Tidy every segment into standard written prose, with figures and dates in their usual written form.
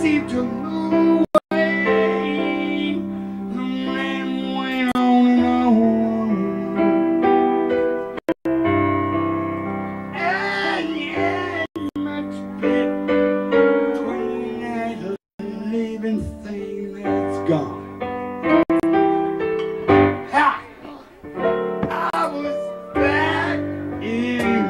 seemed to move away, and then went on and on. And yeah, much bit between that living thing that's gone. I was back in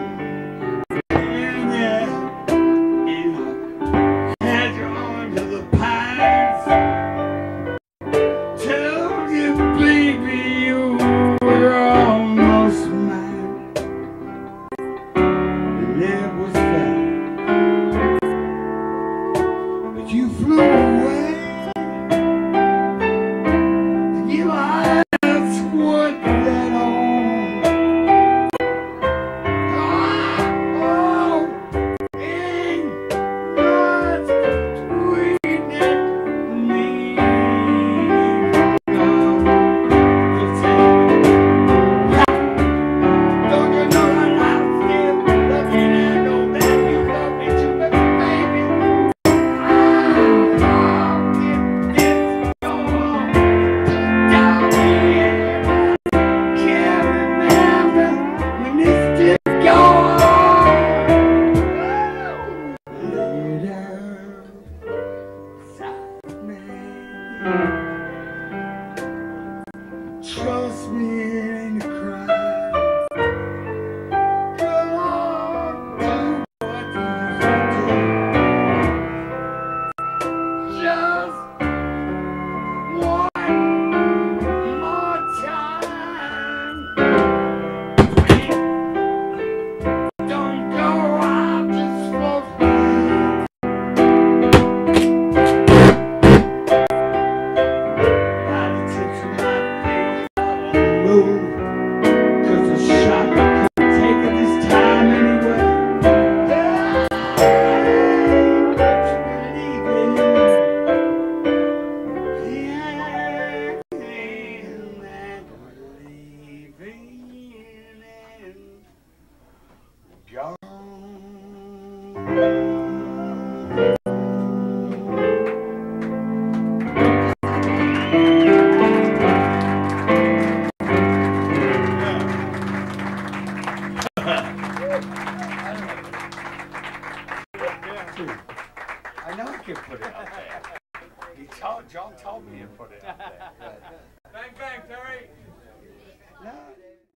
trust me, it ain't a crime. Come on, do what you do. Just one more time. Don't go out just for fun. Politics in my face. Cause the shot couldn't take it this time anyway. Hey, but you believe in John. I know I can put it out there. John told me to put it out there. Bang, bang, Terry. No.